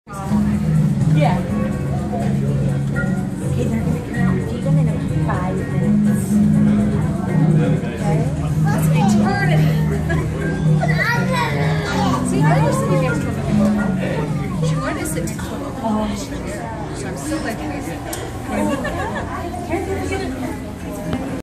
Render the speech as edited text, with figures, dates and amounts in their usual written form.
Yeah. Okay, they're gonna count. Feed them in about 5 minutes. Okay. That's an eternity. See, I was sitting next to her before. She wanted to sit next to her. Oh, so I'm so glad you did. Here's what we're gonna